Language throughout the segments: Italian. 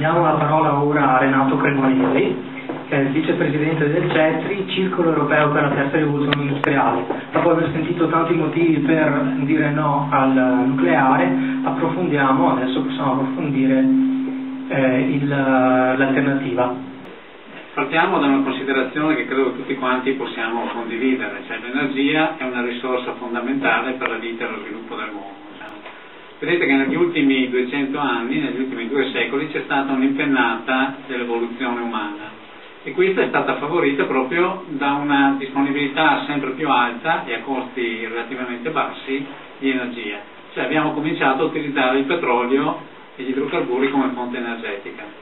Diamo la parola ora a Renato Cremonesi, che è il vicepresidente del CETRI, Circolo Europeo per la Terza Rivoluzione Industriale. Dopo aver sentito tanti motivi per dire no al nucleare, adesso possiamo approfondire l'alternativa. Partiamo da una considerazione che credo tutti quanti possiamo condividere, cioè l'energia è una risorsa fondamentale per la vita e lo sviluppo del mondo. Vedete che negli ultimi 200 anni, negli ultimi 2 secoli, c'è stata un'impennata dell'evoluzione umana e questa è stata favorita proprio da una disponibilità sempre più alta e a costi relativamente bassi di energia. Cioè abbiamo cominciato a utilizzare il petrolio e gli idrocarburi come fonte energetica.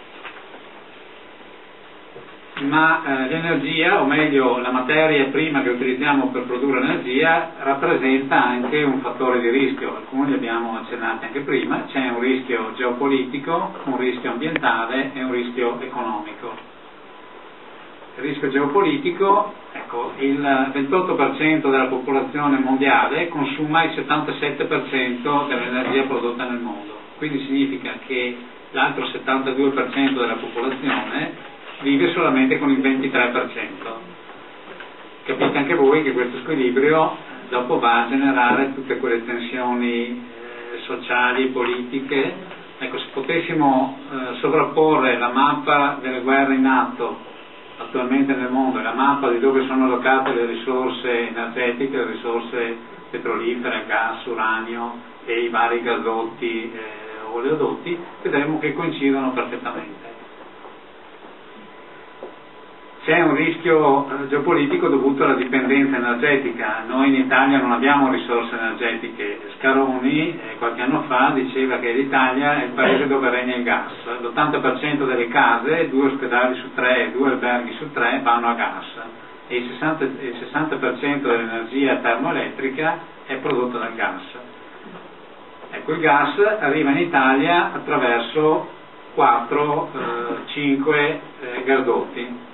Ma l'energia, o meglio la materia prima che utilizziamo per produrre energia, rappresenta anche un fattore di rischio. Alcuni li abbiamo accennati anche prima: c'è un rischio geopolitico, un rischio ambientale e un rischio economico. Il rischio geopolitico, ecco, il 28% della popolazione mondiale consuma il 77% dell'energia prodotta nel mondo, quindi significa che l'altro 72% della popolazione vive solamente con il 23%. Capite anche voi che questo squilibrio dopo va a generare tutte quelle tensioni sociali e politiche. Ecco, se potessimo sovrapporre la mappa delle guerre in atto attualmente nel mondo e la mappa di dove sono allocate le risorse energetiche, le risorse petrolifere, gas, uranio e i vari gasdotti o oleodotti, vedremo che coincidono perfettamente. C'è un rischio geopolitico dovuto alla dipendenza energetica. Noi in Italia non abbiamo risorse energetiche. Scaroni qualche anno fa diceva che l'Italia è il paese dove regna il gas. L'80% delle case, 2 ospedali su 3, 2 alberghi su 3 vanno a gas e il 60% dell'energia termoelettrica è prodotta dal gas. Ecco, il gas arriva in Italia attraverso 4-5 gasdotti.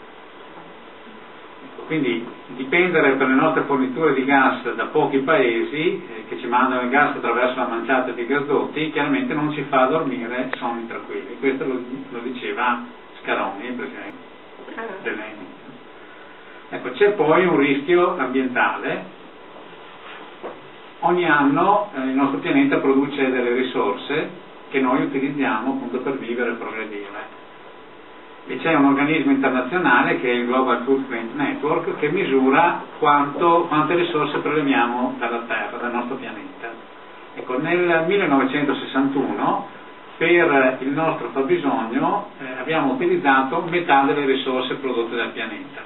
Quindi dipendere per le nostre forniture di gas da pochi paesi che ci mandano il gas attraverso la manciata di gasdotti chiaramente non ci fa dormire sonni tranquilli. Questo lo diceva Scaroni, il presidente dell'ENI. Ecco, c'è poi un rischio ambientale. Ogni anno il nostro pianeta produce delle risorse che noi utilizziamo appunto per vivere e progredire. E c'è un organismo internazionale che è il Global Footprint Network che misura quante risorse preleviamo dalla Terra, dal nostro pianeta. Ecco, nel 1961 per il nostro fabbisogno abbiamo utilizzato metà delle risorse prodotte dal pianeta,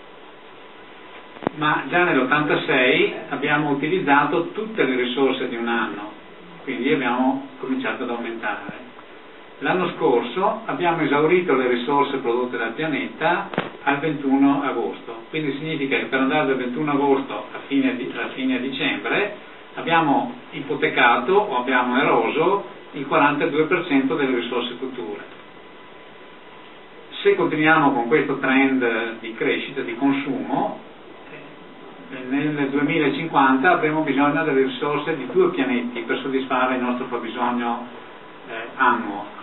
ma già nell'86 abbiamo utilizzato tutte le risorse di un anno, quindi abbiamo cominciato ad aumentare. L'anno scorso abbiamo esaurito le risorse prodotte dal pianeta al 21 agosto, quindi significa che per andare dal 21 agosto a fine dicembre abbiamo ipotecato o abbiamo eroso il 42% delle risorse future. Se continuiamo con questo trend di crescita, di consumo, nel 2050 avremo bisogno delle risorse di 2 pianeti per soddisfare il nostro fabbisogno annuo.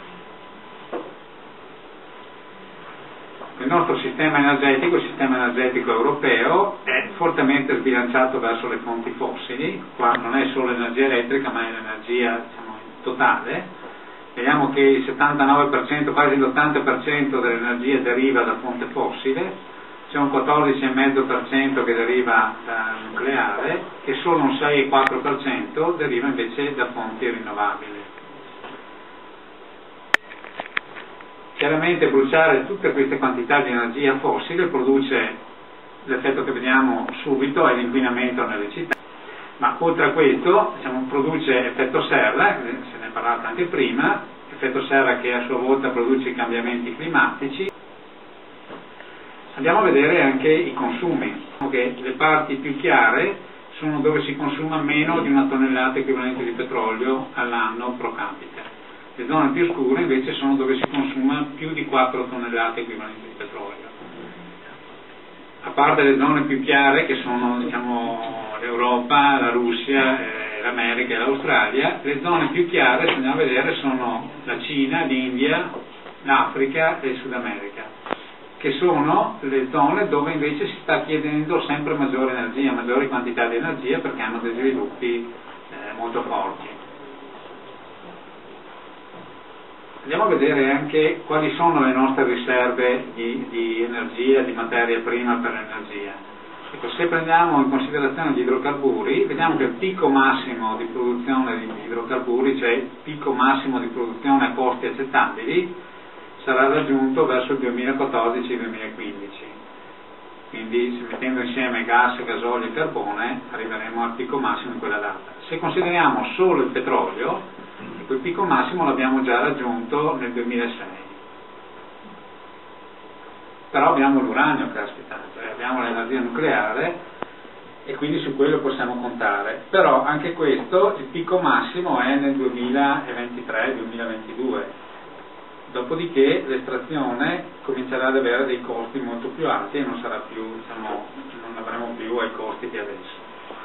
Il nostro sistema energetico, il sistema energetico europeo, è fortemente sbilanciato verso le fonti fossili. Qua non è solo l'energia elettrica ma è l'energia, diciamo, totale. Vediamo che il 79%, quasi l'80% dell'energia deriva da fonte fossile, c'è un 14,5% che deriva da nucleare e solo un 6,4% deriva invece da fonti rinnovabili. Chiaramente bruciare tutte queste quantità di energia fossile produce l'effetto che vediamo subito, è l'inquinamento nelle città, ma oltre a questo produce effetto serra, se ne è parlato anche prima, effetto serra che a sua volta produce i cambiamenti climatici. Andiamo a vedere anche i consumi, che le parti più chiare sono dove si consuma meno di 1 tonnellata equivalente di petrolio all'anno pro capita. Le zone più scure invece sono dove si consuma più di 4 tonnellate equivalenti di petrolio. A parte le zone più chiare che sono, diciamo, l'Europa, la Russia, l'America e l'Australia, le zone più chiare, se andiamo a vedere, sono la Cina, l'India, l'Africa e il Sud America, che sono le zone dove invece si sta chiedendo sempre maggiore energia, maggiori quantità di energia, perché hanno dei sviluppi molto forti. Andiamo a vedere anche quali sono le nostre riserve di energia, di materia prima per l'energia. Ecco, se prendiamo in considerazione gli idrocarburi, vediamo che il picco massimo di produzione di idrocarburi, cioè il picco massimo di produzione a costi accettabili, sarà raggiunto verso il 2014-2015. Quindi, mettendo insieme gas, gasolio e carbone, arriveremo al picco massimo in quella data. Se consideriamo solo il petrolio, quel picco massimo l'abbiamo già raggiunto nel 2006. Però abbiamo l'uranio, caspita, cioè abbiamo l'energia nucleare e quindi su quello possiamo contare. Però anche questo, il picco massimo è nel 2023-2022. Dopodiché l'estrazione comincerà ad avere dei costi molto più alti e non sarà più, diciamo, non avremo più ai costi di adesso.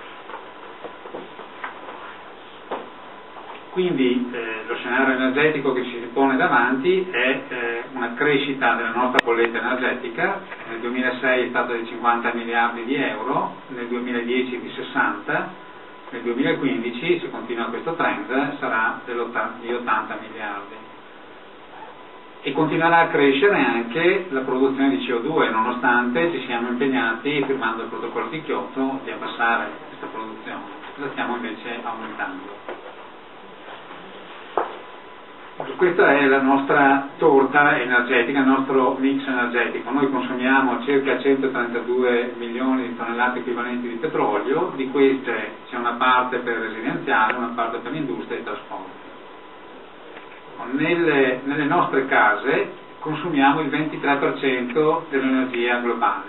Quindi lo scenario energetico che ci si pone davanti è una crescita della nostra bolletta energetica. Nel 2006 è stata di 50 miliardi di euro, nel 2010 di 60, nel 2015, se continua questo trend, sarà di 80 miliardi. E continuerà a crescere anche la produzione di CO2, nonostante ci siamo impegnati, firmando il protocollo di Kyoto, di abbassare questa produzione. La stiamo invece aumentando. Questa è la nostra torta energetica, il nostro mix energetico. Noi consumiamo circa 132 milioni di tonnellate equivalenti di petrolio, di queste c'è una parte per residenziale, una parte per l'industria e i trasporti. Nelle nostre case consumiamo il 23% dell'energia globale.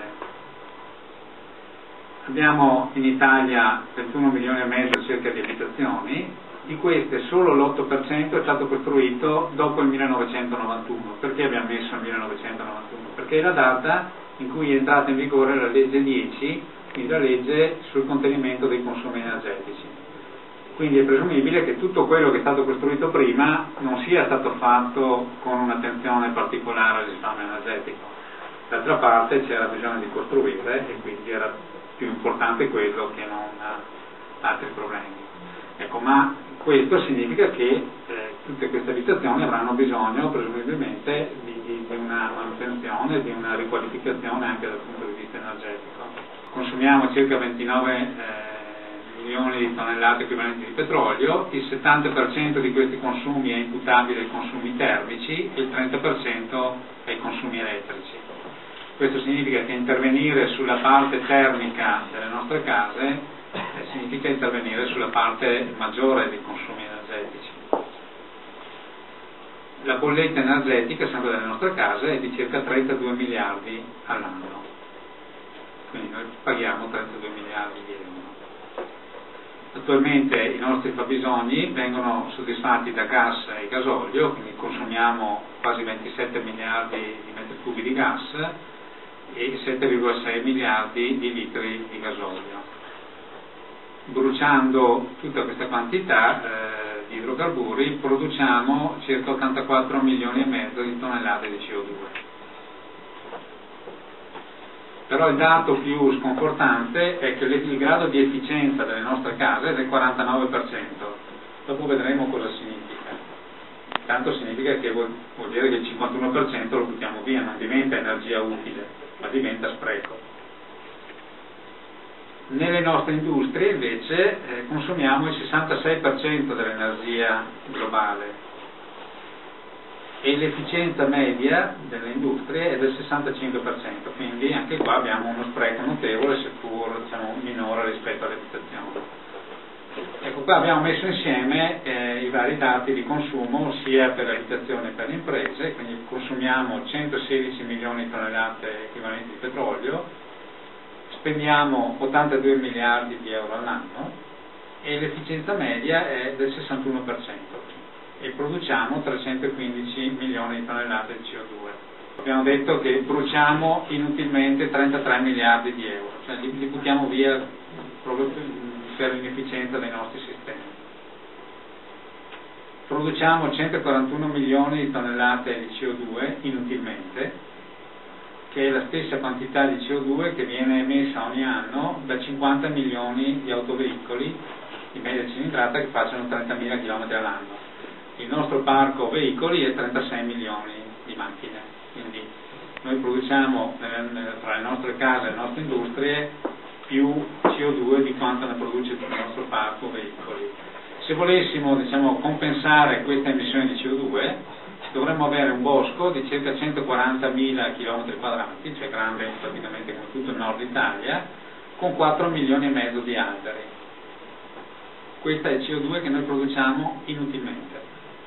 Abbiamo in Italia 21 milioni e mezzo circa di abitazioni. Di queste solo l'8% è stato costruito dopo il 1991. Perché abbiamo messo il 1991? Perché è la data in cui è entrata in vigore la legge 10, quindi la legge sul contenimento dei consumi energetici. Quindi è presumibile che tutto quello che è stato costruito prima non sia stato fatto con un'attenzione particolare al risparmio energetico. D'altra parte c'era bisogno di costruire e quindi era più importante quello che non altri problemi. Ecco, ma questo significa che tutte queste abitazioni avranno bisogno presumibilmente di una manutenzione, di una riqualificazione anche dal punto di vista energetico. Consumiamo circa 29 milioni di tonnellate equivalenti di petrolio, il 70% di questi consumi è imputabile ai consumi termici e il 30% ai consumi elettrici. Questo significa che intervenire sulla parte termica delle nostre case significa intervenire sulla parte maggiore dei consumi energetici. La bolletta energetica, sempre delle nostre case, è di circa 32 miliardi all'anno. Quindi noi paghiamo 32 miliardi di euro. Attualmente i nostri fabbisogni vengono soddisfatti da gas e gasolio, quindi consumiamo quasi 27 miliardi di metri cubi di gas e 7,6 miliardi di litri di gasolio. Bruciando tutta questa quantità di idrocarburi produciamo circa 84 milioni e mezzo di tonnellate di CO2. Però il dato più sconfortante è che il grado di efficienza delle nostre case è del 49%. Dopo vedremo cosa significa. Intanto significa che vuol dire che il 51% lo buttiamo via, non diventa energia utile, ma diventa spreco. Nelle nostre industrie invece consumiamo il 66% dell'energia globale e l'efficienza media delle industrie è del 65%, quindi anche qua abbiamo uno spreco notevole, seppur minore rispetto alle abitazioni. Ecco, qua abbiamo messo insieme i vari dati di consumo sia per le abitazioni che per le imprese, quindi consumiamo 116 milioni di tonnellate equivalenti di petrolio, spendiamo 82 miliardi di euro all'anno e l'efficienza media è del 61%. E produciamo 315 milioni di tonnellate di CO2. Abbiamo detto che bruciamo inutilmente 33 miliardi di euro, cioè li buttiamo via proprio per l'inefficienza dei nostri sistemi. produciamo 141 milioni di tonnellate di CO2 inutilmente, che è la stessa quantità di CO2 che viene emessa ogni anno da 50 milioni di autoveicoli di media cilindrata che facciano 30.000 km all'anno. Il nostro parco veicoli è 36 milioni di macchine, quindi noi produciamo tra le nostre case e le nostre industrie più CO2 di quanto ne produce il nostro parco veicoli. Se volessimo, diciamo, compensare questa emissione di CO2, dovremmo avere un bosco di circa 140.000 km quadrati, cioè grande praticamente come tutto il nord Italia, con 4 milioni e mezzo di alberi. Questa è il CO2 che noi produciamo inutilmente.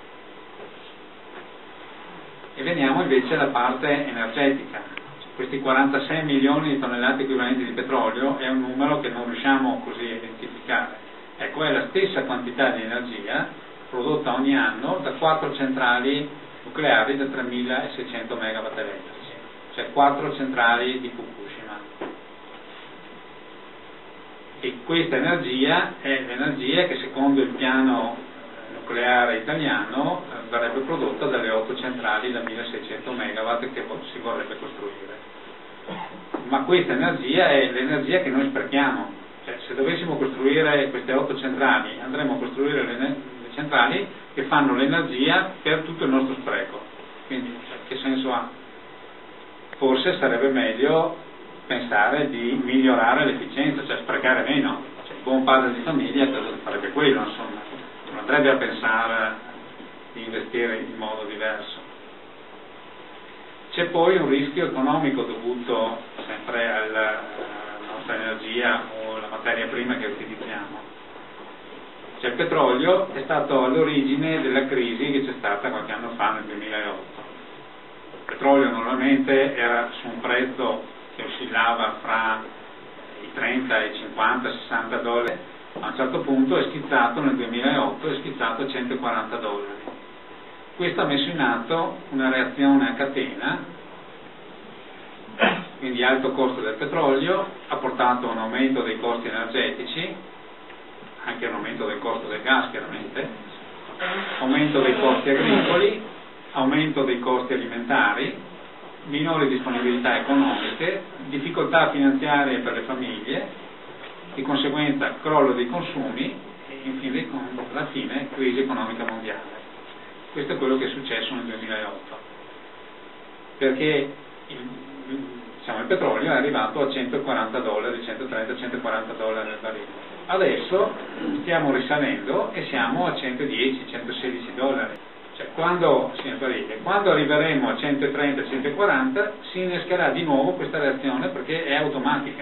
E veniamo invece alla parte energetica. Questi 46 milioni di tonnellate equivalenti di petrolio è un numero che non riusciamo così a identificare. Ecco, è la stessa quantità di energia prodotta ogni anno da 4 centrali nucleari da 3.600 megawatt elettrici, cioè 4 centrali di Fukushima. E questa energia è l'energia che secondo il piano nucleare italiano verrebbe prodotta dalle 8 centrali da 1.600 megawatt che si vorrebbe costruire. Ma questa energia è l'energia che noi sprechiamo, cioè se dovessimo costruire queste 8 centrali andremo a costruire le centrali che fanno l'energia per tutto il nostro spreco, quindi che senso ha? Forse sarebbe meglio pensare di migliorare l'efficienza, cioè sprecare meno, cioè, il buon padre di famiglia farebbe quello, insomma, non andrebbe a pensare di investire in modo diverso. C'è poi un rischio economico dovuto sempre alla nostra energia o alla materia prima che utilizziamo. Cioè il petrolio è stato all'origine della crisi che c'è stata qualche anno fa nel 2008. Il petrolio normalmente era su un prezzo che oscillava fra i 30, i 50, 60 dollari, a un certo punto è schizzato nel 2008, è schizzato a 140 dollari. Questo ha messo in atto una reazione a catena, quindi alto costo del petrolio, ha portato a un aumento dei costi energetici, anche un aumento del costo del gas chiaramente, aumento dei costi agricoli, aumento dei costi alimentari, minori disponibilità economiche, difficoltà finanziarie per le famiglie, di conseguenza crollo dei consumi e infine alla fine crisi economica mondiale. Questo è quello che è successo nel 2008, perché il petrolio è arrivato a 140 dollari, 130-140 dollari al barile. Adesso stiamo risalendo e siamo a 110-116 dollari. Cioè, quando arriveremo a 130-140 si innescherà di nuovo questa reazione perché è automatica.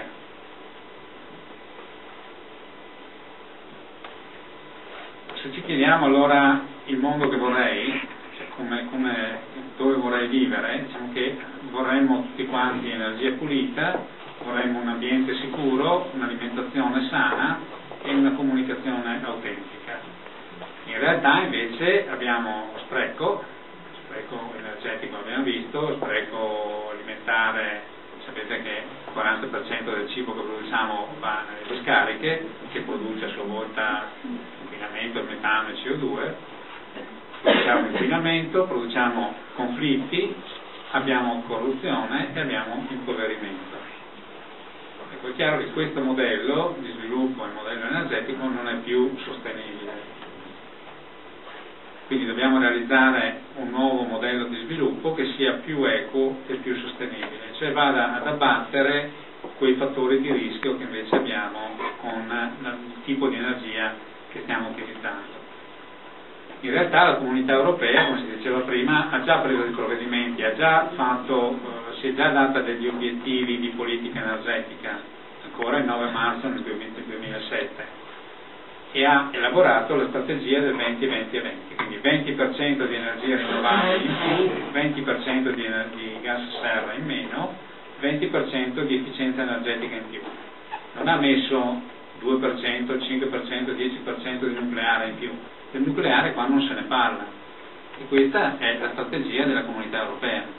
Se ci chiediamo allora il mondo che vorrei, cioè dove vorrei vivere, diciamo che vorremmo tutti quanti energia pulita, vorremmo un ambiente sicuro, un'alimentazione sana e una comunicazione autentica. In realtà invece abbiamo spreco energetico abbiamo visto, spreco alimentare, sapete che il 40% del cibo che produciamo va nelle discariche, che produce a sua volta inquinamento, il metano e il CO2, produciamo inquinamento, produciamo conflitti, abbiamo corruzione e abbiamo impoverimento. Ecco, è chiaro che questo modello di sviluppo, il modello energetico, non è più sostenibile. Quindi dobbiamo realizzare un nuovo modello di sviluppo che sia più equo e più sostenibile, cioè vada ad abbattere quei fattori di rischio che invece abbiamo con il tipo di energia che stiamo utilizzando. In realtà la Comunità Europea, come si diceva prima, ha già preso dei provvedimenti, si è già data degli obiettivi di politica energetica, ancora il 9 marzo nel 2007, e ha elaborato la strategia del 20-20-20, quindi 20% di energia rinnovabile in più, 20% di gas serra in meno, 20% di efficienza energetica in più. Non ha messo 2%, 5%, 10% di nucleare in più. Del nucleare qua non se ne parla, e questa è la strategia della Comunità Europea.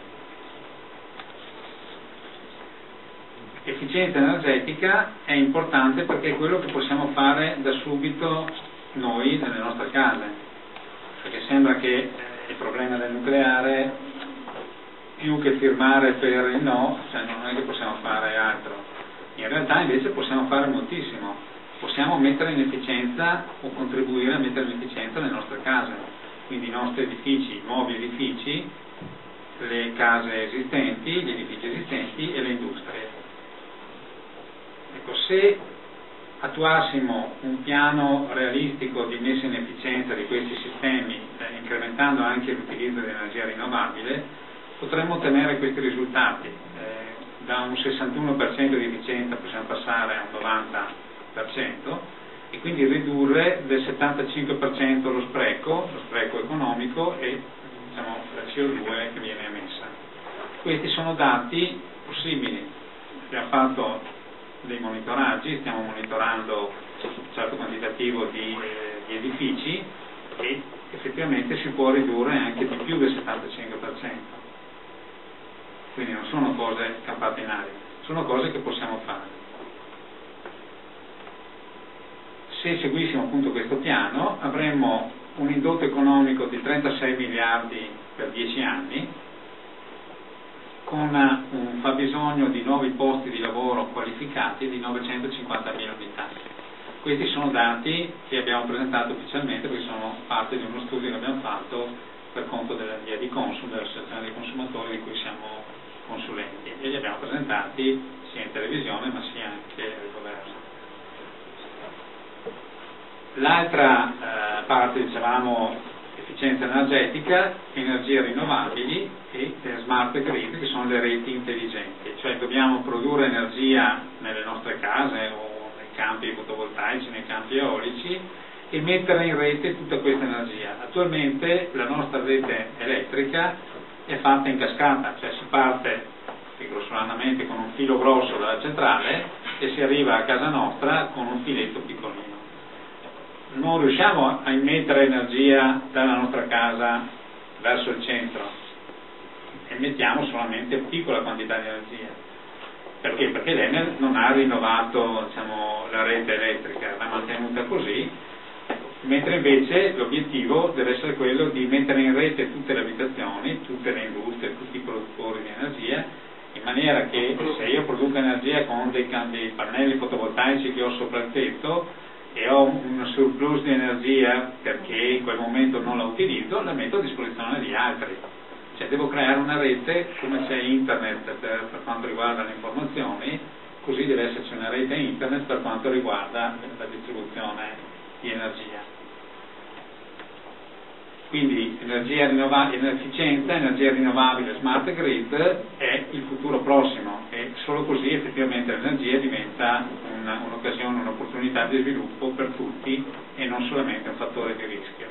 Efficienza energetica è importante perché è quello che possiamo fare da subito noi nelle nostre case. perché sembra che il problema del nucleare, più che firmare per il no, cioè non è che possiamo fare altro. In realtà invece possiamo fare moltissimo, possiamo mettere in efficienza o contribuire a mettere in efficienza le nostre case, quindi i nostri edifici, i nuovi edifici, le case esistenti, gli edifici esistenti e le industrie. Ecco, se attuassimo un piano realistico di messa in efficienza di questi sistemi, incrementando anche l'utilizzo di energia rinnovabile, potremmo ottenere questi risultati. Da un 61% di efficienza possiamo passare a un 90% e quindi ridurre del 75% lo spreco economico e diciamo, la CO2 che viene emessa. Questi sono dati possibili. Abbiamo fatto dei monitoraggi, stiamo monitorando un certo quantitativo di edifici e effettivamente si può ridurre anche di più del 75%. Quindi non sono cose campate in aria, sono cose che possiamo fare. Se seguissimo appunto questo piano avremmo un indotto economico di 36 miliardi per 10 anni, con un fabbisogno di nuovi posti di lavoro qualificati di 950.000 unità. Questi sono dati che abbiamo presentato ufficialmente perché sono parte di uno studio che abbiamo fatto per conto della Adiconsum, dell'Associazione dei consumatori di cui siamo consulenti, e li abbiamo presentati sia in televisione ma sia anche al governo. L'altra parte, dicevamo, efficienza energetica, energie rinnovabili e smart grid, che sono le reti intelligenti, cioè dobbiamo produrre energia nelle nostre case o nei campi fotovoltaici, nei campi eolici e mettere in rete tutta questa energia. Attualmente la nostra rete elettrica è fatta in cascata, cioè si parte grossolanamente con un filo grosso dalla centrale e si arriva a casa nostra con un filetto piccolino. Non riusciamo a immettere energia dalla nostra casa verso il centro, emettiamo solamente piccola quantità di energia. Perché? Perché l'Enel non ha rinnovato, diciamo, la rete elettrica, l'ha mantenuta così, mentre invece l'obiettivo deve essere quello di mettere in rete tutte le abitazioni, tutte le industrie, tutti i produttori di energia, in maniera che se io produco energia con dei pannelli fotovoltaici che ho sopra il tetto e ho un surplus di energia perché in quel momento non la utilizzo, la metto a disposizione di altri. Cioè devo creare una rete, come c'è internet per quanto riguarda le informazioni, così deve esserci una rete internet per quanto riguarda la distribuzione di energia. Quindi energia rinnovabile, efficienza, energia rinnovabile, smart grid è il futuro prossimo e solo così effettivamente l'energia diventa un'occasione, un'opportunità di sviluppo per tutti e non solamente un fattore di rischio.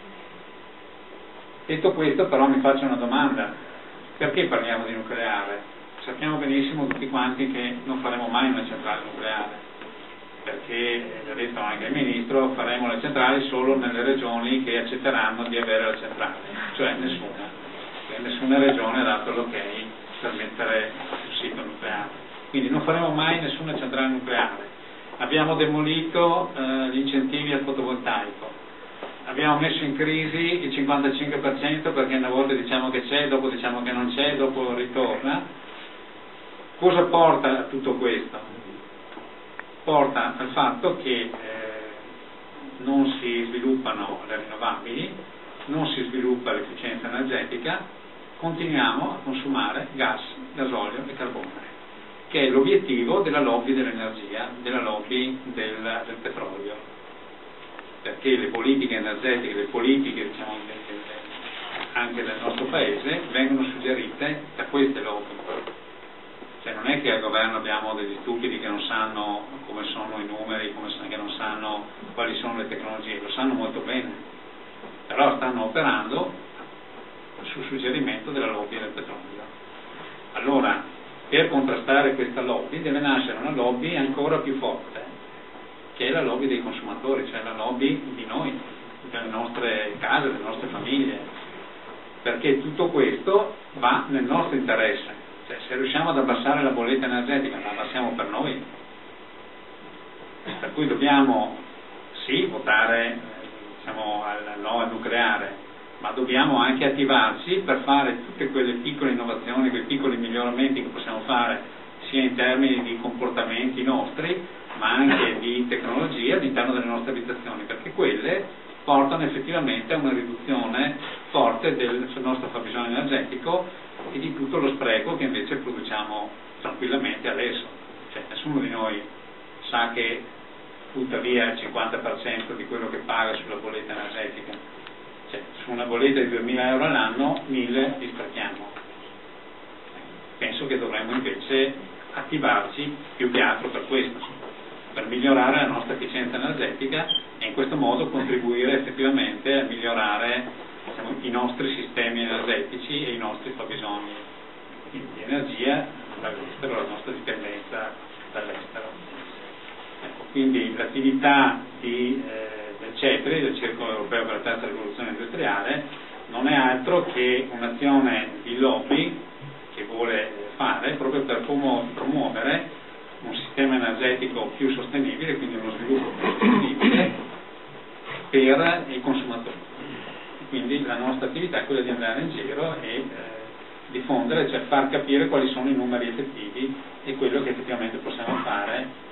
Detto questo però mi faccio una domanda: perché parliamo di nucleare? Sappiamo benissimo tutti quanti che non faremo mai una centrale nucleare, perché, l'ha detto anche il Ministro, faremo le centrali solo nelle regioni che accetteranno di avere la centrale, cioè nessuna. Nessuna regione ha dato l'ok per mettere un sito nucleare. Quindi non faremo mai nessuna centrale nucleare. Abbiamo demolito gli incentivi al fotovoltaico. Abbiamo messo in crisi il 55% perché una volta diciamo che c'è, dopo diciamo che non c'è, dopo ritorna. Cosa porta a tutto questo? Porta al fatto che non si sviluppano le rinnovabili, non si sviluppa l'efficienza energetica, continuiamo a consumare gas, gasolio e carbone, che è l'obiettivo della lobby dell'energia, della lobby del petrolio, perché le politiche energetiche, le politiche diciamo, anche del nostro paese vengono suggerite da queste lobby. Cioè non è che al governo abbiamo degli stupidi che non sanno come sono i numeri, che non sanno quali sono le tecnologie, lo sanno molto bene, però stanno operando su suggerimento della lobby del petrolio. Allora, per contrastare questa lobby deve nascere una lobby ancora più forte, che è la lobby dei consumatori, cioè la lobby di noi, delle nostre case, delle nostre famiglie, perché tutto questo va nel nostro interesse. Cioè, se riusciamo ad abbassare la bolletta energetica, la abbassiamo per noi. Per cui dobbiamo sì votare diciamo, al no al nucleare, ma dobbiamo anche attivarci per fare tutte quelle piccole innovazioni, quei piccoli miglioramenti che possiamo fare sia in termini di comportamenti nostri, ma anche di tecnologia all'interno delle nostre abitazioni, perché quelle portano effettivamente a una riduzione forte del nostro fabbisogno energetico e di tutto lo spreco che invece produciamo tranquillamente adesso. Cioè, nessuno di noi sa che butta via il 50% di quello che paga sulla bolletta energetica. Cioè, su una bolletta di 2.000 euro all'anno, 1.000 li sprechiamo. Penso che dovremmo invece attivarci più che altro per questo, per migliorare la nostra efficienza energetica e in questo modo contribuire effettivamente a migliorare, diciamo, i nostri sistemi energetici e i nostri fabbisogni di energia dall'estero, la nostra dipendenza dall'estero. Ecco, quindi l'attività del CETRI, del Circolo Europeo per la Terza Rivoluzione Industriale, non è altro che un'azione di lobby che vuole fare proprio per promuovere un sistema energetico più sostenibile, quindi uno sviluppo più sostenibile per i consumatori. Quindi la nostra attività è quella di andare in giro e diffondere, cioè far capire quali sono i numeri effettivi e quello che effettivamente possiamo fare